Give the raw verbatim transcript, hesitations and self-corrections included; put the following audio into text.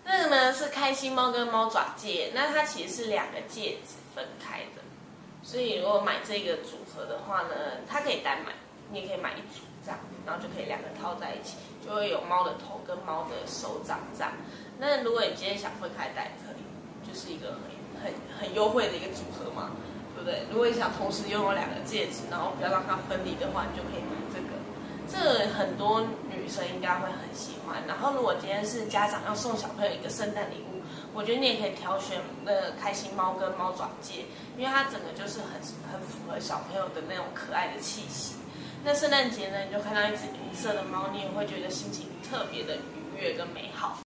这个呢是开心猫跟猫爪戒，那它其实是两个戒指分开的，所以如果买这个组合的话呢，它可以单买，你也可以买一组这样，然后就可以两个套在一起，就会有猫的头跟猫的手掌这样。那如果你今天想分开戴，可以，就是一个很很很优惠的一个组合嘛，对不对？如果你想同时拥有两个戒指，然后不要让它分离的话，你就可以买这个。这个很多女生应该会很喜欢。然后，如果今天是家长要送小朋友一个圣诞礼物，我觉得你也可以挑选那个开心猫跟猫爪戒，因为它整个就是很很符合小朋友的那种可爱的气息。那圣诞节呢，你就看到一只银色的猫，你也会觉得心情特别的愉悦跟美好。